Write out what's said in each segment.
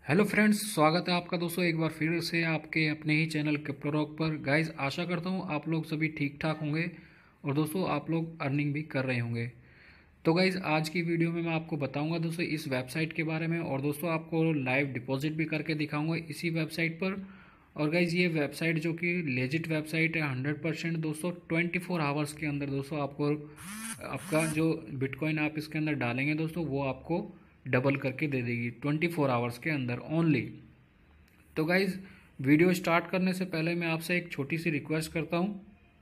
Hello friends, स्वागत है आपका दोस्तों एक बार फिर से आपके अपने ही चैनल क्रिप्टोरॉक पर। गाइस, आशा करता हूँ आप लोग सभी ठीक ठाक होंगे और दोस्तों आप लोग अर्निंग भी कर रहे होंगे। तो गाइस, आज की वीडियो में मैं आपको बताऊंगा दोस्तों इस वेबसाइट के बारे में, और दोस्तों आपको लाइव डिपॉजिट भी करके दिखाऊंगा इसी वेबसाइट पर। और गाइस, ये वेबसाइट जो कि लेजिट वेबसाइट है 100% दोस्तों, 24 आवर्स के अंदर दोस्तों आपको आपका जो बिटकॉइन आप इसके अंदर डालेंगे दोस्तों वो आपको डबल करके दे देगी 24 आवर्स के अंदर ओनली। तो गाइज, वीडियो स्टार्ट करने से पहले मैं आपसे एक छोटी सी रिक्वेस्ट करता हूं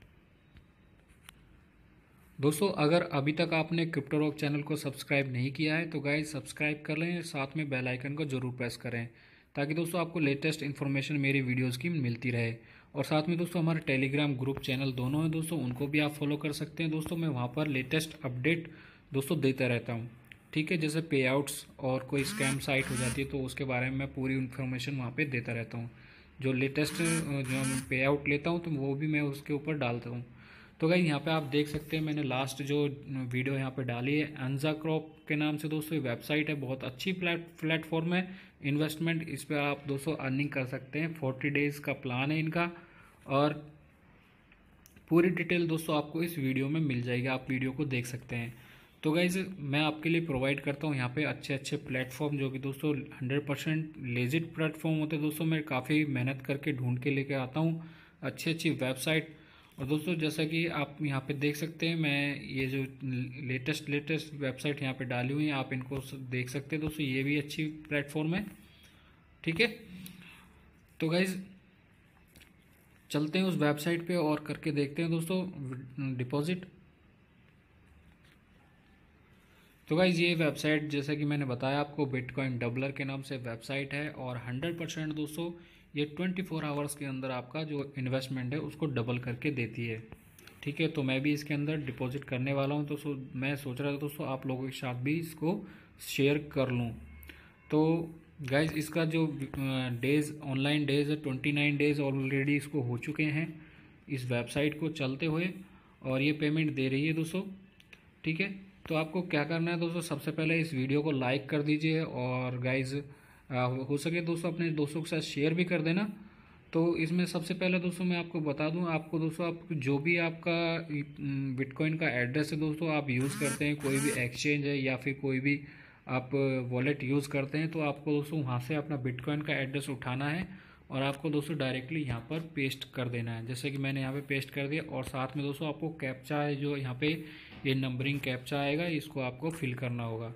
दोस्तों, अगर अभी तक आपने क्रिप्टोरॉक चैनल को सब्सक्राइब नहीं किया है तो गाइज सब्सक्राइब कर लें, साथ में बेल आइकन को जरूर प्रेस करें ताकि दोस्तों आपको लेटेस्ट इन्फॉर्मेशन मेरी वीडियोस की मिलती रहे। और साथ में दोस्तों हमारे टेलीग्राम ग्रुप चैनल दोनों हैं दोस्तों, उनको भी आप फॉलो कर सकते हैं दोस्तों। मैं वहाँ पर लेटेस्ट अपडेट दोस्तों देता रहता हूँ, ठीक है। जैसे पे आउट्स और कोई स्कैम साइट हो जाती है तो उसके बारे में मैं पूरी इन्फॉर्मेशन वहाँ पे देता रहता हूँ। जो लेटेस्ट जो पे आउट लेता हूँ तो वो भी मैं उसके ऊपर डालता हूँ। तो गाइस, यहाँ पे आप देख सकते हैं मैंने लास्ट जो वीडियो यहाँ पे डाली है अंजा क्रॉप के नाम से दोस्तों। ये वेबसाइट है, बहुत अच्छी प्लेटफॉर्म है इन्वेस्टमेंट। इस पर आप दोस्तों अर्निंग कर सकते हैं। 40 डेज़ का प्लान है इनका, और पूरी डिटेल दोस्तों आपको इस वीडियो में मिल जाएगी, आप वीडियो को देख सकते हैं। तो गाइज, मैं आपके लिए प्रोवाइड करता हूँ यहाँ पे अच्छे अच्छे प्लेटफॉर्म जो कि दोस्तों 100% लेजिट प्लेटफॉर्म होते हैं दोस्तों। मैं काफ़ी मेहनत करके ढूंढ के लेके आता हूँ अच्छी अच्छी वेबसाइट। और दोस्तों जैसा कि आप यहाँ पे देख सकते हैं, मैं ये जो लेटेस्ट वेबसाइट यहाँ पे डाली हुई है आप इनको देख सकते हैं दोस्तों। ये भी अच्छी प्लेटफॉर्म है, ठीक है। तो गाइज, चलते हैं उस वेबसाइट पे और करके देखते हैं दोस्तों डिपॉजिट। तो गाइज, ये वेबसाइट जैसा कि मैंने बताया आपको बिटकॉइन डबलर के नाम से वेबसाइट है, और 100% दोस्तों ये 24 आवर्स के अंदर आपका जो इन्वेस्टमेंट है उसको डबल करके देती है, ठीक है। तो मैं भी इसके अंदर डिपॉजिट करने वाला हूँ, तो मैं सोच रहा था दोस्तों आप लोगों के साथ भी इसको शेयर कर लूँ। तो गाइज, इसका जो डेज़ ऑनलाइन डेज़ है 29 डेज़ ऑलरेडी इसको हो चुके हैं इस वेबसाइट को चलते हुए, और ये पेमेंट दे रही है दोस्तों, ठीक है। तो आपको क्या करना है दोस्तों, सबसे पहले इस वीडियो को लाइक कर दीजिए, और गाइज हो सके दोस्तों अपने दोस्तों के साथ शेयर भी कर देना। तो इसमें सबसे पहले दोस्तों मैं आपको बता दूं, आपको दोस्तों आप जो भी आपका बिटकॉइन का एड्रेस है दोस्तों आप यूज़ करते हैं, कोई भी एक्सचेंज है या फिर कोई भी आप वॉलेट यूज़ करते हैं, तो आपको दोस्तों वहाँ से अपना बिटकॉइन का एड्रेस उठाना है और आपको दोस्तों डायरेक्टली यहाँ पर पेस्ट कर देना है, जैसे कि मैंने यहाँ पे पेस्ट कर दिया। और साथ में दोस्तों आपको कैप्चा है जो यहाँ पे ये नंबरिंग कैप्चा आएगा, इसको आपको फिल करना होगा।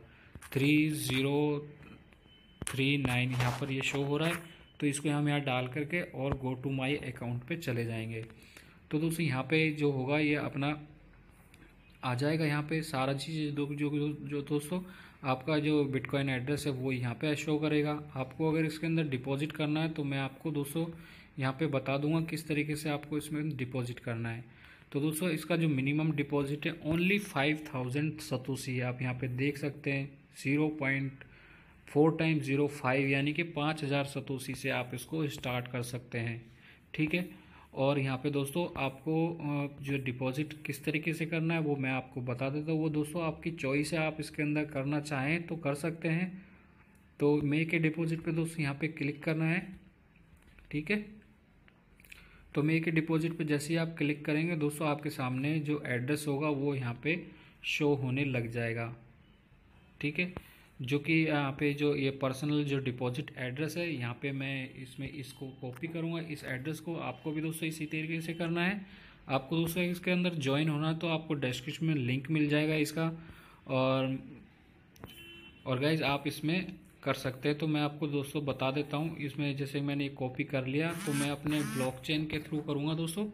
3039 यहाँ पर ये शो हो रहा है, तो इसको हम यहाँ डाल करके और गो टू माई अकाउंट पे चले जाएंगे। तो दोस्तों यहाँ पे जो होगा ये अपना आ जाएगा, यहाँ पे सारा चीज़ जो दोस्तों आपका जो बिटकॉइन एड्रेस है वो यहाँ पे शो करेगा। आपको अगर इसके अंदर डिपॉजिट करना है तो मैं आपको दोस्तों यहाँ पे बता दूंगा किस तरीके से आपको इसमें डिपॉजिट करना है। तो दोस्तों इसका जो मिनिमम डिपॉजिट है ओनली 5000 सतोशी है, आप यहाँ पे देख सकते हैं 0.4 टाइम्स 05 यानी कि 5000 सतोशी से आप इसको स्टार्ट कर सकते हैं, ठीक है। और यहाँ पे दोस्तों आपको जो डिपॉजिट किस तरीके से करना है वो मैं आपको बता देता हूँ। वो दोस्तों आपकी चॉइस है, आप इसके अंदर करना चाहें तो कर सकते हैं। तो मेक ए डिपॉजिट पे दोस्तों यहाँ पे क्लिक करना है, ठीक है। तो मेक ए डिपॉजिट पे जैसे ही आप क्लिक करेंगे दोस्तों आपके सामने जो एड्रेस होगा वो यहाँ पे शो होने लग जाएगा, ठीक है। जो कि यहाँ पे जो ये पर्सनल जो डिपॉजिट एड्रेस है यहाँ पे मैं इसमें इसको कॉपी करूँगा इस एड्रेस को। आपको भी दोस्तों इसी तरीके से करना है। आपको दोस्तों इसके अंदर ज्वाइन होना है तो आपको डिस्क्रिप्शन में लिंक मिल जाएगा इसका, और गाइज आप इसमें कर सकते हैं। तो मैं आपको दोस्तों बता देता हूँ, इसमें जैसे मैंने कॉपी कर लिया तो मैं अपने ब्लॉकचेन के थ्रू करूँगा दोस्तों।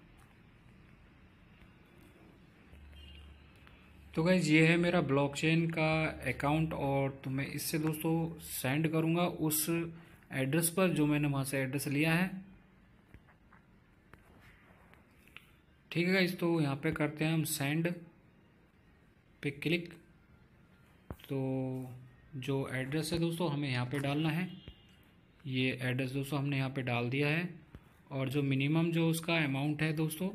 तो गाइज ये है मेरा ब्लॉकचेन का अकाउंट, और तो मैं इससे दोस्तों सेंड करूँगा उस एड्रेस पर जो मैंने वहाँ से एड्रेस लिया है, ठीक है गाइज। तो यहाँ पे करते हैं हम सेंड पे क्लिक। तो जो एड्रेस है दोस्तों हमें यहाँ पे डालना है, ये एड्रेस दोस्तों हमने यहाँ पे डाल दिया है। और जो मिनिमम जो उसका अमाउंट है दोस्तों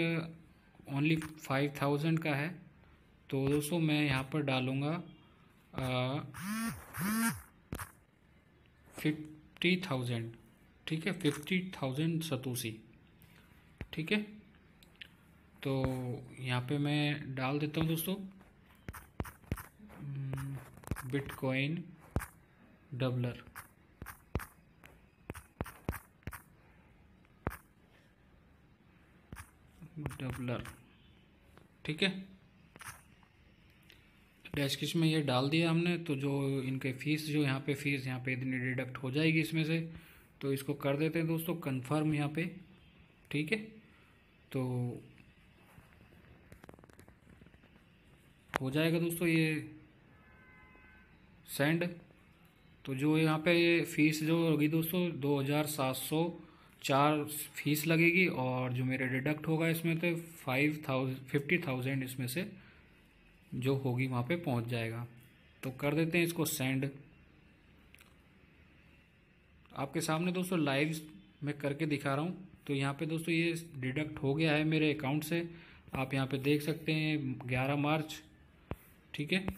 0.5000 का है। तो दोस्तों मैं यहाँ पर डालूँगा 50,000, ठीक है, 50,000 सतोशी, ठीक है। तो यहाँ पे मैं डाल देता हूँ दोस्तों बिटकॉइन डबलर, ठीक है। डिस्क्रिप्शन में ये डाल दिया हमने। तो जो इनके फीस, जो यहाँ पे फीस यहाँ पे इतनी डिडक्ट हो जाएगी इसमें से, तो इसको कर देते हैं दोस्तों कंफर्म यहाँ पे, ठीक है। तो हो जाएगा दोस्तों ये सेंड। तो जो यहाँ पे ये फीस जो होगी दोस्तों 2,704 फीस लगेगी, और जो मेरे डिडक्ट होगा इसमें तो 50,000 इसमें से जो होगी वहाँ पे पहुँच जाएगा। तो कर देते हैं इसको सेंड। आपके सामने दोस्तों लाइव मैं करके दिखा रहा हूँ। तो यहाँ पे दोस्तों ये डिडक्ट हो गया है मेरे अकाउंट से, आप यहाँ पे देख सकते हैं 11 मार्च, ठीक है,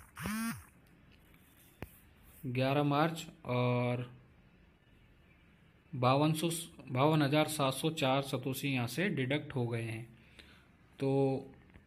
11 मार्च, और 52,704 सतोशी यहाँ से डिडक्ट हो गए हैं। तो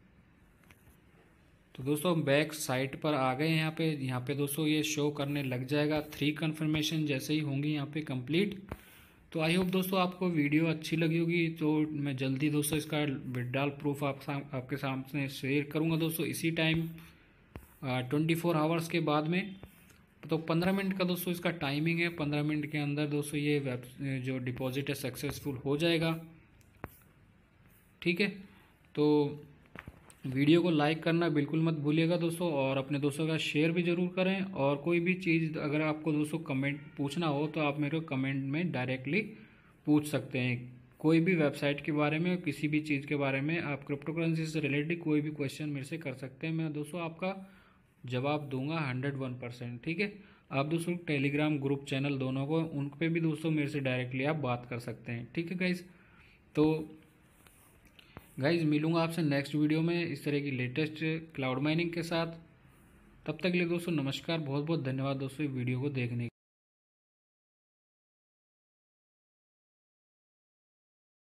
दोस्तों बैक साइट पर आ गए हैं। यहाँ पे दोस्तों ये शो करने लग जाएगा 3 कन्फर्मेशन जैसे ही होंगी यहाँ पे कंप्लीट। तो आई होप दोस्तों आपको वीडियो अच्छी लगी होगी। तो मैं जल्दी दोस्तों इसका विड्रॉल प्रूफ आपके सामने शेयर करूँगा दोस्तों इसी टाइम 24 आवर्स के बाद में। तो 15 मिनट का दोस्तों इसका टाइमिंग है। 15 मिनट के अंदर दोस्तों ये जो डिपॉजिट है सक्सेसफुल हो जाएगा, ठीक है। तो वीडियो को लाइक करना बिल्कुल मत भूलिएगा दोस्तों, और अपने दोस्तों का शेयर भी ज़रूर करें। और कोई भी चीज़ अगर आपको दोस्तों कमेंट पूछना हो तो आप मेरे को कमेंट में डायरेक्टली पूछ सकते हैं। कोई भी वेबसाइट के बारे में, किसी भी चीज़ के बारे में, आप क्रिप्टो करेंसी से रिलेटेड कोई भी क्वेश्चन मेरे से कर सकते हैं। मैं दोस्तों आपका जवाब दूंगा 101%, ठीक है। आप दोस्तों टेलीग्राम ग्रुप चैनल दोनों को, उन पर भी दोस्तों मेरे से डायरेक्टली आप बात कर सकते हैं, ठीक है गाइज़। तो गाइज़ मिलूंगा आपसे नेक्स्ट वीडियो में इस तरह की लेटेस्ट क्लाउड माइनिंग के साथ। तब तक के लिए दोस्तों नमस्कार, बहुत बहुत धन्यवाद दोस्तों वीडियो को देखने के लिए।